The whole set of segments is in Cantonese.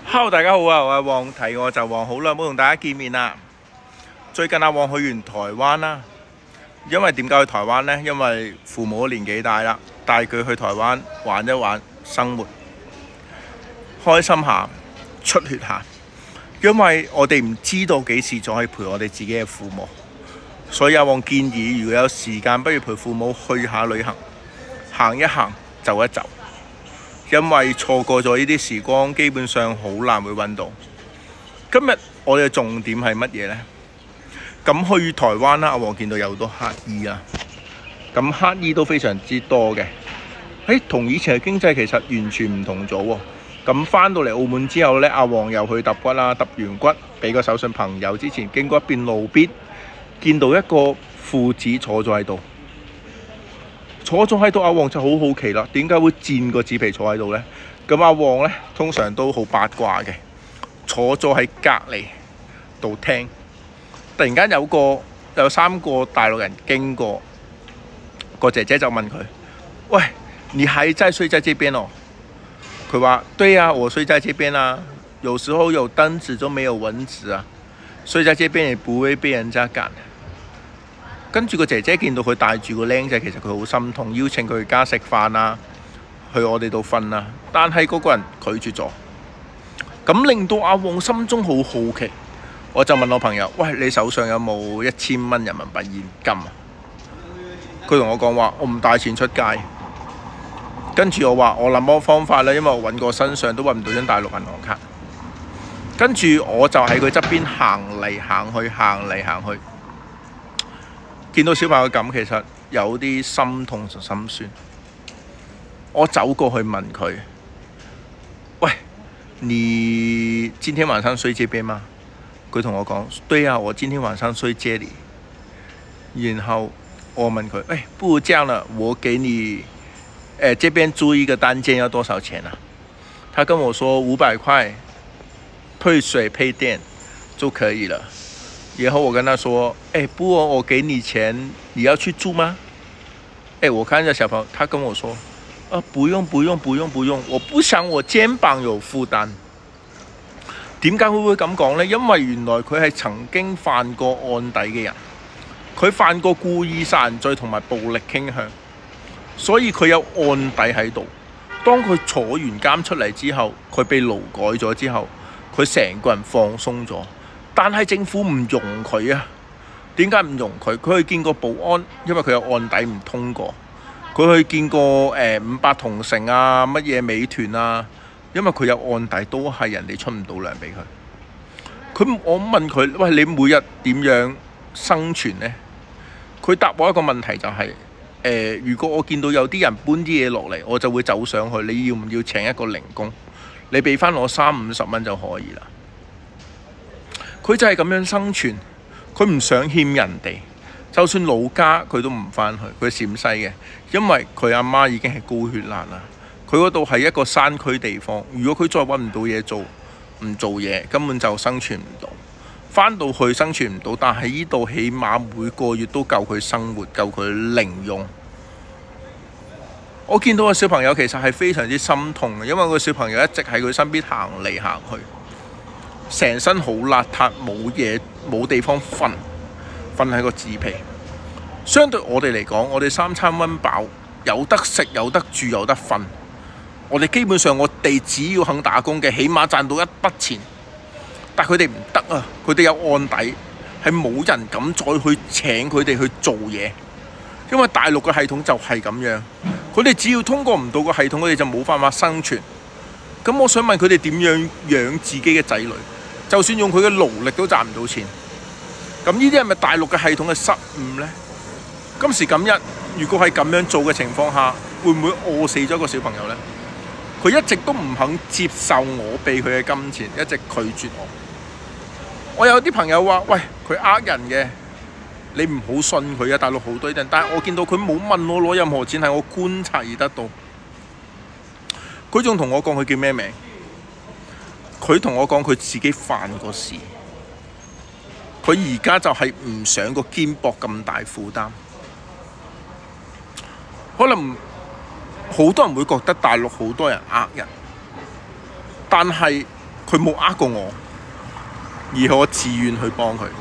Hello， 大家好啊！我係旺，提我就旺，好耐冇同大家見面啦。最近阿旺去完台灣啦，因為點解去台灣呢？因為父母年紀大啦，帶佢去台灣玩一玩，生活開心下，出血下。因為我哋唔知道幾時再可以陪我哋自己嘅父母，所以阿旺建議，如果有時間，不如陪父母去下旅行，行一行，走一走。因為錯過咗呢啲時光，基本上好難會揾到。今日我哋嘅重點係乜嘢呢？咁去台灣啦，阿旺見到有好多乞兒啊，咁乞兒都非常之多嘅。同以前嘅經濟其實完全唔同咗喎。咁返到嚟澳門之後呢，阿旺又去揼骨啦，揼完骨俾個手信朋友之前，經過一邊路邊，見到一個父子坐咗喺度。坐咗喺度，阿旺就好好奇啦，點解會墊個紙皮坐喺度呢？咁阿旺呢，通常都好八卦嘅，坐咗喺隔離度聽。突然間有三個大陸人經過，個姐姐就問佢：喂，你還在睡在這邊哦？佢話：對啊，我睡在這邊啊。有時候有燈子就沒有蚊子啊，睡在這邊也不會被人家趕。跟住個姐姐見到佢帶住個僆仔，其實佢好心痛，邀請佢去家食飯啦，去我哋度瞓啦。但係嗰個人拒絕咗，咁令到阿旺心中好好奇。我就問我朋友：喂，你手上有冇1000蚊人民幣現金啊？佢同我講話：我唔帶錢出街。跟住我話：我諗個方法咧，因為我揾過身上都揾唔到張大陸銀行卡。跟住我就喺佢側邊行嚟行去，行嚟行去。見到小朋友咁，其實有啲心痛同心酸。我走過去問佢：喂，你今天晚上睡這邊嗎？佢同我講：對啊，我今天晚上睡這裡。然後我問佢：不如這樣了，我給你這邊租一個單間要多少錢啊？他跟我說500塊，配水配電就可以了。然後我跟他說：不過我給你錢，你要去住嗎？我看着小朋友，他跟我說：不用，我不想我肩膀有負擔。點解會咁講呢？因為原來佢係曾經犯過案底嘅人，佢犯過故意殺人罪同埋暴力傾向，所以佢有案底喺度。當佢坐完監出嚟之後，佢被勞改咗之後，佢成個人放鬆咗。但係政府唔容佢啊？點解唔容佢？佢去見過保安，因為佢有案底唔通過。佢去見過500同城啊，乜嘢美團啊，因為佢有案底，都係人哋出唔到糧俾佢。我問佢：喂，你每日點樣生存呢？佢答我一個問題就係：如果我見到有啲人搬啲嘢落嚟，我就會走上去。你要唔要請一個零工？你俾翻我30-50蚊就可以啦。佢就係咁樣生存，佢唔想欠人哋，就算老家佢都唔返去，佢陝西嘅，因為佢阿媽已經係高血壓啦。佢嗰度係一個山區地方，如果佢再揾唔到嘢做，唔做嘢根本就生存唔到。返到去生存唔到，但係呢度起碼每個月都夠佢生活，夠佢零用。我見到個小朋友其實係非常之心痛嘅，因為個小朋友一直喺佢身邊行嚟行去。成身好邋遢，冇嘢，冇地方瞓喺個紙皮。相對我哋嚟講，我哋3餐溫飽，有得食，有得住，有得瞓。我哋基本上我哋只要肯打工嘅，起碼賺到一筆錢。但佢哋唔得啊！佢哋有案底，係冇人敢再去請佢哋去做嘢，因為大陸嘅系統就係咁樣。佢哋只要通過唔到個系統，佢哋就冇辦法生存。咁我想問佢哋點樣養自己嘅仔女？就算用佢嘅勞力都賺唔到錢，咁呢啲係咪大陸嘅系統嘅失誤呢？今時今日，如果係咁樣做嘅情況下，會唔會餓死咗個小朋友呢？佢一直都唔肯接受我俾佢嘅金錢，一直拒絕我。我有啲朋友話：喂，佢呃人嘅，你唔好信佢啊！大陸好多人，但係我見到佢冇問我攞任何錢，係我觀察而得到。佢仲同我講佢叫咩名？佢同我講佢自己犯過事，佢而家就係唔想個肩膊咁大負擔。可能好多人會覺得大陸好多人呃人，但係佢冇呃過我，而我自願去幫佢。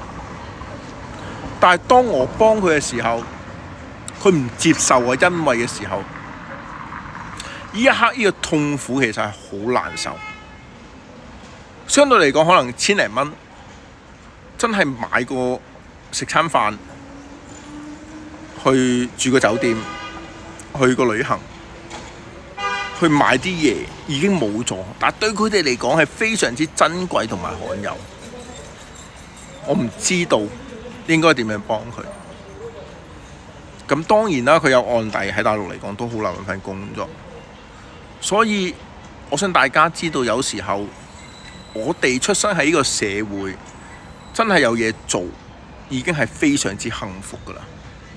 但係當我幫佢嘅時候，佢唔接受我恩惠嘅時候，呢一刻呢個痛苦其實係好難受。相對嚟講，可能千零蚊真係買個食餐飯，去住個酒店，去個旅行，去買啲嘢已經冇咗，但係對佢哋嚟講係非常之珍貴同埋罕有。我唔知道應該點樣幫佢。咁當然啦，佢有案底喺大陸嚟講都好難揾份工作，所以我想大家知道，有時候我哋出生喺呢個社會，真係有嘢做，已經係非常之幸福㗎啦。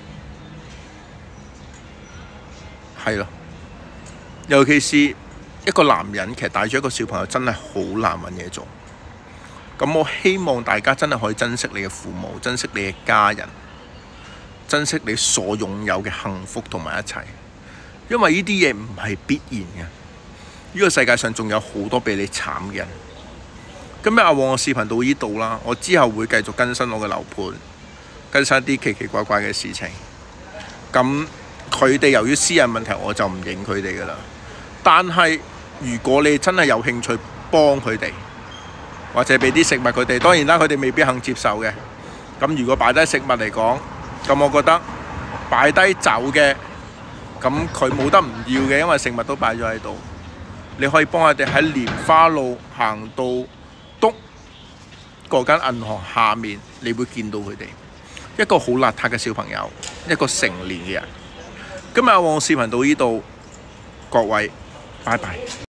係咯，尤其是一個男人，其實帶住一個小朋友真係好難揾嘢做。咁我希望大家真係可以珍惜你嘅父母，珍惜你嘅家人，珍惜你所擁有嘅幸福同埋一切，因為呢啲嘢唔係必然嘅。呢個世界上仲有好多比你慘嘅人。今日阿旺嘅視頻到呢度啦，我之後會繼續更新我嘅樓盤，更新一啲奇奇怪怪嘅事情。咁佢哋由於私人問題，我就唔認佢哋噶啦。但係如果你真係有興趣幫佢哋，或者俾啲食物佢哋，當然啦，佢哋未必肯接受嘅。咁如果擺低食物嚟講，咁我覺得擺低走嘅，咁佢冇得唔要嘅，因為食物都擺咗喺度。你可以幫佢哋喺蓮花路行到篤嗰間銀行下面，你會見到佢哋一個好邋遢嘅小朋友，一個成年嘅人。今日阿旺視頻到呢度，各位，拜拜。